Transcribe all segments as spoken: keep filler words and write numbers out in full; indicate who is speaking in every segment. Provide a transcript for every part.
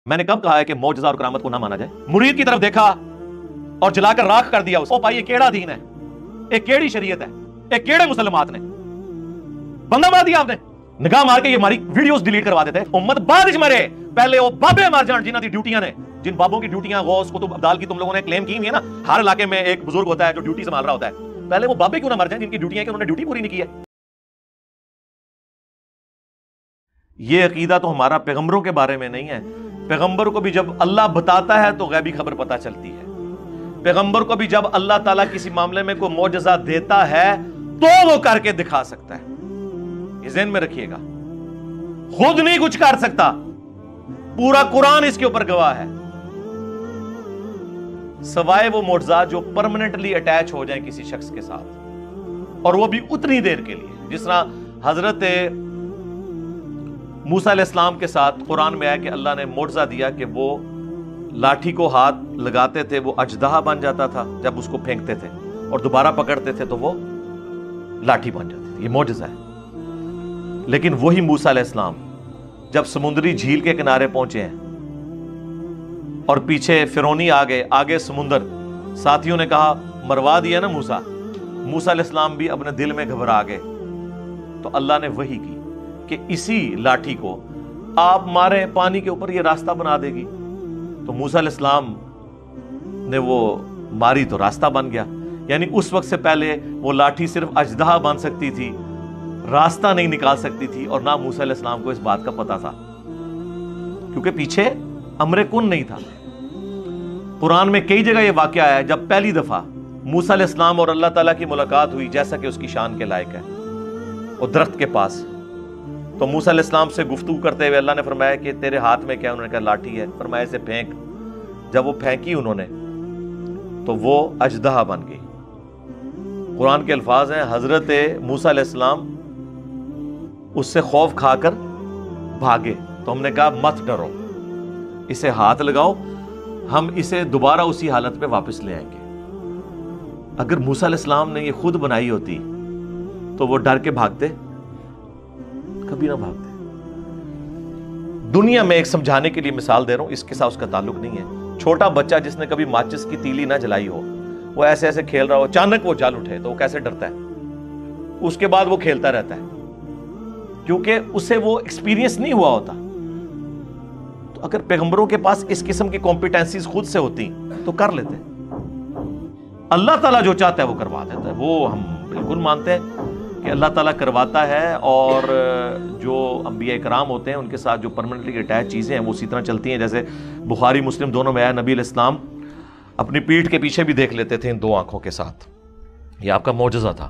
Speaker 1: میں نے کب کہا ہے کہ معجزہ اور کرامت کو نہ مانا جائے؟ مرید کی طرف دیکھا اور جلا کر راکھ کر دیا اس کو، پائی یہ کیڑا دین ہے، ایک کیڑی شریعت ہے، ایک کیڑے مسلمات نے بندہ مار دیا آپ نے، نگاہ مار کے یہ ہماری ویڈیوز ڈیلیٹ کروا دیتے ہیں۔ امت بعد مرے پہلے وہ بابے مار جان جنہاں دی ڈیوٹیاں نے، جن بابوں کی ڈیوٹیاں غوث قطب ابدال کی تم لوگوں نے کلیم کی ہوئی ہے نا، ہر علاقے میں ایک بزرگ ہوتا ہے جو ڈیوٹی سنبھال رہا ہوتا ہے، پہلے وہ بابے کیوں نہ مر جائیں جن کی ڈیوٹیاں کہ انہوں نے ڈیوٹی پوری نہیں کی ہے۔ یہ عقیدہ تو ہمارا پیغمبروں کے بارے میں نہیں ہے۔ پیغمبر کو بھی جب اللہ بتاتا ہے تو غیبی خبر پتہ چلتی ہے، پیغمبر کو بھی جب اللہ تعالیٰ کسی معاملے میں کوئی معجزہ دیتا ہے تو وہ کر کے دکھا سکتا ہے، یہ ذہن میں رکھیے گا، خود نہیں کچھ کر سکتا، پورا قرآن اس کے اوپر گواہ ہے، سوائے وہ معجزات جو پرماننٹلی اٹیچ ہو جائیں کسی شخص کے ساتھ، اور وہ بھی اتنی دیر کے لیے، جس طرح حضرت موسیٰ علیہ السلام کے ساتھ قرآن میں آیا کہ اللہ نے معجزہ دیا کہ وہ لاٹھی کو ہاتھ لگاتے تھے وہ اژدہا بن جاتا تھا جب اس کو پھینکتے تھے، اور دوبارہ پکڑتے تھے تو وہ لاٹھی بن جاتی تھی، یہ معجزہ ہے۔ لیکن وہی موسیٰ علیہ السلام جب سمندری جھیل کے کنارے پہنچے ہیں اور پیچھے فرعونی آگے آگے سمندر، ساتھیوں نے کہا مروا دیا نا موسیٰ، موسیٰ علیہ السلام بھی اپنے دل میں گھبرا گئے، تو اللہ نے وحی کی کہ اسی لاٹھی کو آپ مارے پانی کے اوپر یہ راستہ بنا دے گی، تو موسیٰ علیہ السلام نے وہ ماری تو راستہ بن گیا۔ یعنی اس وقت سے پہلے وہ لاٹھی صرف اژدہا بن سکتی تھی، راستہ نہیں نکال سکتی تھی، اور نہ موسیٰ علیہ السلام کو اس بات کا پتہ تھا، کیونکہ پیچھے امر کن نہیں تھا۔ قرآن میں کئی جگہ یہ واقعہ آیا ہے جب پہلی دفعہ موسیٰ علیہ السلام اور اللہ تعالیٰ کی ملاقات ہوئی جیسا کہ اس کی شان کے لائق ہے، اور درخت کے پاس، تو موسیٰ علیہ السلام سے گفتگو کرتے ہوئے اللہ نے فرمایا کہ تیرے ہاتھ میں کیا؟ انہوں نے کہا لاٹھی ہے، فرمایا اسے پھینک، جب وہ پھینکی انہوں نے تو وہ اژدہا بن گئی۔ قرآن کے الفاظ ہیں حضرت موسیٰ علیہ السلام اس سے خوف کھا کر بھاگے، تو ہم نے کہا مت ڈرو، اسے ہاتھ لگاؤ، ہم اسے دوبارہ اسی حالت پہ واپس لے آئیں گے۔ اگر موسیٰ علیہ السلام نے یہ خود بنائی ہوتی تو وہ ڈر کے بھاگتے؟ کبھی نہ بھاگتے۔ دنیا میں ایک سمجھانے کے لیے مثال دے رہا ہوں، اس کے ساتھ اس کا تعلق نہیں ہے۔ چھوٹا بچہ جس نے کبھی ماچس کی تیلی نہ جلائی ہو، وہ ایسے ایسے کھیل رہا ہو، اچانک وہ جل اٹھے تو وہ کیسے ڈرتا ہے؟ اس کے بعد وہ کھیلتا رہتا ہے، کیونکہ اسے وہ ایکسپیرینس نہیں ہوا ہوتا۔ تو اگر پیغمبروں کے پاس اس قسم کی کمپیٹنسیز خود سے ہوتی تو کر لیتے۔ اللہ تعالیٰ جو چاہتا ہے وہ کروا دیتا ہے، وہ ہم بالکل مانتے ہیں کہ اللہ تعالیٰ کرواتا ہے، اور جو انبیاء کرام ہوتے ہیں ان کے ساتھ جو پرماننٹلی اٹیچ چیزیں ہیں وہ اسی طرح چلتی ہیں، جیسے بخاری مسلم دونوں میں آیا نبی علیہ السلام اپنی پیٹھ کے پیچھے بھی دیکھ لیتے تھے ان دو آنکھوں کے ساتھ، یہ آپ کا معجزہ تھا۔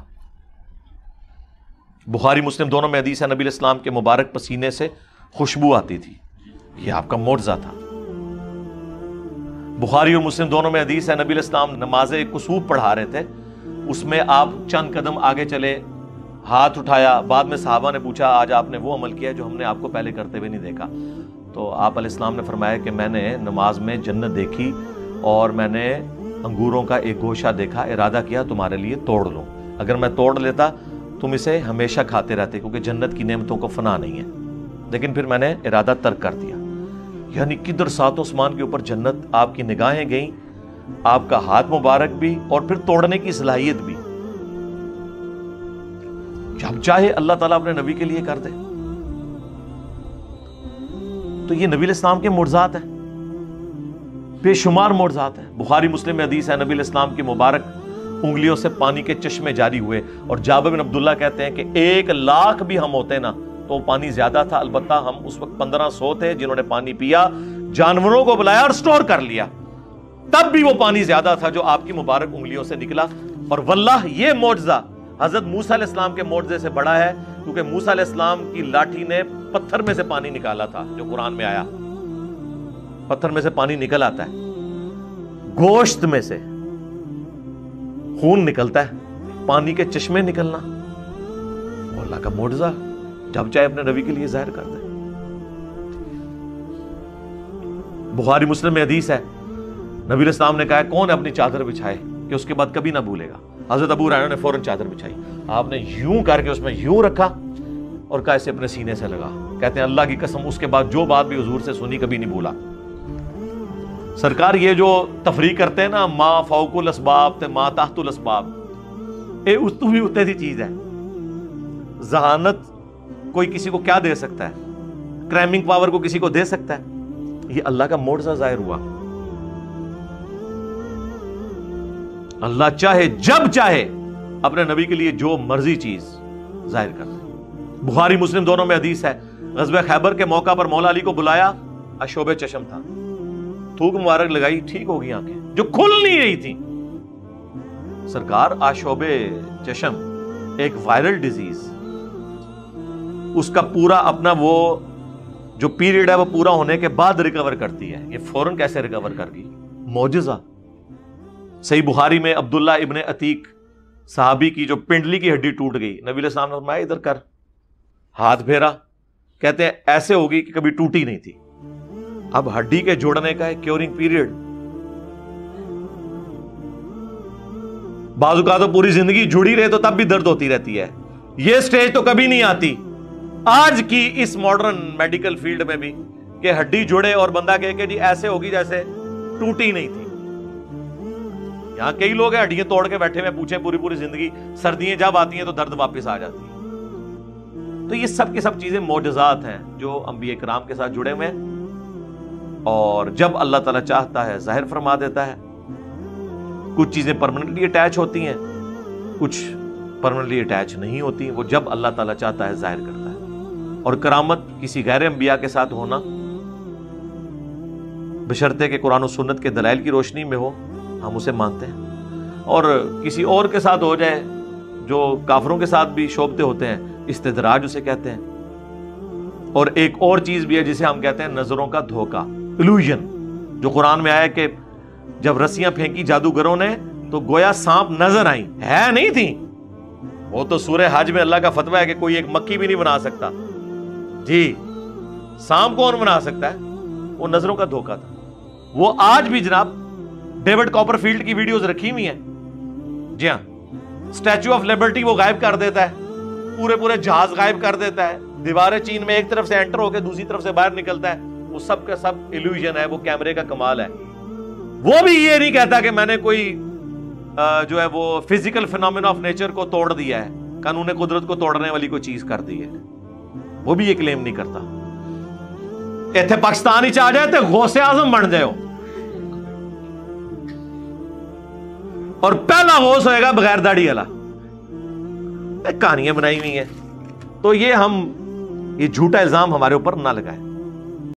Speaker 1: بخاری مسلم دونوں میں حدیث ہے نبی علیہ السلام کے مبارک پسینے سے خوشبو آتی تھی، یہ آپ کا معجزہ تھا۔ بخاری اور مسلم دونوں میں حدیث ہے نبی علیہ السلام نماز کسوف پڑھا رہے تھے، اس میں آپ چند قدم آگے چلے، ہاتھ اٹھایا، بعد میں صحابہ نے پوچھا آج آپ نے وہ عمل کیا جو ہم نے آپ کو پہلے کرتے ہوئے نہیں دیکھا، تو آپ علیہ السلام نے فرمایا کہ میں نے نماز میں جنت دیکھی اور میں نے انگوروں کا ایک گوشہ دیکھا، ارادہ کیا تمہارے لیے توڑ لوں، اگر میں توڑ لیتا تم اسے ہمیشہ کھاتے رہتے کیونکہ جنت کی نعمتوں کو فنا نہیں ہے، لیکن پھر میں نے ارادہ ترک کر دیا۔ یعنی کدھر ساتوں آسمان کے اوپر جنت، آپ کی نگاہیں گئیں، آپ کا ہاتھ مبارک بھی، اور پھر توڑنے کی صلاحیت بھی۔ جب چاہے اللہ تعالیٰ اپنے نبی کے لیے کر دے، تو یہ نبی علیہ السلام کے معجزات ہیں، بے شمار معجزات ہیں۔ بخاری مسلم میں حدیث ہے نبی علیہ السلام کی مبارک انگلیوں سے پانی کے چشمے جاری ہوئے، اور جابر بن عبداللہ کہتے ہیں کہ ایک لاکھ بھی ہم ہوتے نا تو پانی زیادہ تھا، البتہ ہم اس وقت پندرہ سو تھے جنہوں نے پانی پیا، جانوروں کو بلایا اور سٹور کر لیا، تب بھی وہ پانی زیادہ تھا جو آپ کی مبارک انگلیوں سے نکلا۔ اور واللہ یہ معجزہ حضرت موسیٰ علیہ السلام کے معجزے سے بڑا ہے، کیونکہ موسیٰ علیہ السلام کی لاٹھی نے پتھر میں سے پانی نکالا تھا، جو قرآن میں آیا، پتھر میں سے پانی نکل آتا ہے، گوشت میں سے خون نکلتا ہے، پانی کے چشمے نکلنا، وہ اللہ کا معجزہ جب چاہے اپنے نبی کے لیے ظاہر کر دے۔ بخاری مسلم میں حدیث ہے نبی علیہ السلام نے کہا کون اپنی چادر بچھائے کہ اس کے بعد کبھی نہ بھولے گا۔ حضرت ابو ہریرہ نے فوراً چادر بچھائی، آپ نے یوں کر کے اس میں یوں رکھا اور کہا اسے اپنے سینے سے لگا، کہتے ہیں اللہ کی قسم اس کے بعد جو بات بھی حضور سے سنی کبھی نہیں بھولا۔ سرکار یہ جو تفریق کرتے ہیں نا، ما فوق الاسباب تے ما تحت الاسباب، اے اس تو بھی اتنے سی چیز ہے. ذہانت کوئی کسی کو کیا دے سکتا ہے؟ کرائمنگ پاور کو کسی کو دے سکتا ہے؟ یہ اللہ کا معجزہ ظاہر ہوا. اللہ چاہے جب چاہے اپنے نبی کے لیے جو مرضی چیز ظاہر کرتا ہے. بخاری مسلم دونوں میں حدیث ہے، غزوہ خیبر کے موقع پر مولا علی کو بلایا، اشوب چشم تھا، تھوک مبارک لگائی، ٹھیک ہو گئی آنکھیں جو کھل نہیں رہی تھی. سرکار آشوب چشم ایک وائرل ڈیزیز، اس کا پورا اپنا وہ جو پیریڈ ہے وہ پورا ہونے کے بعد ریکور کرتی ہے. یہ فوراً کیسے ریکور کر گئی؟ معجزہ. صحیح بخاری میں عبداللہ ابن عتیق صحابی کی جو پنڈلی کی ہڈی ٹوٹ گئی، نبی علیہ السلام نے فرمایا ادھر کر، ہاتھ پھیرا، کہتے ہیں ایسے ہوگی کہ کبھی ٹوٹی نہیں تھی. اب ہڈی کے جوڑنے کا ہے کیورنگ پیریڈ. بعض اوقات تو پوری زندگی جڑی رہے تو تب بھی درد ہوتی رہتی ہے. یہ سٹیج تو کبھی نہیں آتی آج کی اس ماڈرن میڈیکل فیلڈ میں بھی کہ ہڈی جوڑے اور بندہ کہے کہ جی ایسے ہوگی جیسے ٹوٹی نہیں تھی. یہاں کئی لوگ ہیں ہڈیاں توڑ کے بیٹھے ہوئے، پوچھیں پوری پوری زندگی، سردیاں جب آتی ہیں تو درد واپس آ جاتی ہے. تو یہ سب کی سب چیزیں معجزات ہیں جو انبیاء کرام کے ساتھ جڑے ہوئے ہیں، اور جب اللہ تعالیٰ چاہتا ہے ظاہر فرما دیتا ہے. کچھ چیزیں پرماننٹلی اٹیچ ہوتی ہیں، کچھ پرماننٹلی اٹیچ نہیں ہوتی، وہ جب اللہ تعالیٰ چاہتا ہے ظاہر کرتا ہے. اور کرامت کسی غیر انبیاء کے ساتھ ہونا بشرطے کہ قرآن و سنت کے دلائل کی روشنی میں ہو، ہم اسے مانتے ہیں. اور کسی اور کے ساتھ ہو جائے جو کافروں کے ساتھ بھی شعبتے ہوتے ہیں، استدراج اسے کہتے ہیں. اور ایک اور چیز بھی ہے جسے ہم کہتے ہیں نظروں کا دھوکہ، illusion، جو قرآن میں آیا کہ جب رسیاں پھینکی جادوگروں نے تو گویا سانپ نظر آئیں، ہے نہیں تھی. وہ تو سورہ حج میں اللہ کا فتویٰ ہے کہ کوئی ایک مکھی بھی نہیں بنا سکتا. جی سانپ کون بنا سکتا ہے؟ وہ نظروں کا دھوکہ تھا. وہ آج بھی جناب ڈیوڈ کاپر فیلڈ کی ویڈیوز رکھی ہوئی ہیں. جی ہاں، اسٹیچو آف لبرٹی وہ غائب کر دیتا ہے، پورے پورے جہاز غائب کر دیتا ہے، دیواریں چین میں ایک طرف سے انٹر ہو کے دوسری طرف سے باہر نکلتا ہے. وہ سب کا سب ایلیوژن ہے، وہ کیمرے کا کمال ہے. وہ بھی یہ نہیں کہتا کہ میں نے کوئی جو ہے وہ فزیکل فینومینا آف نیچر کو توڑ دیا ہے، قانون قدرت کو توڑنے والی کوئی چیز کر دی ہے. وہ بھی یہ کلیم نہیں کرتا. ایتھے پاکستان ہی آ جائے تو غوث اعظم بن جائے ہو، اور پہلا غوث ہوئے گا بغیر داڑھی والا. کہانیاں بنائی ہوئی ہیں. تو یہ ہم یہ جھوٹا الزام ہمارے اوپر نہ لگائیں.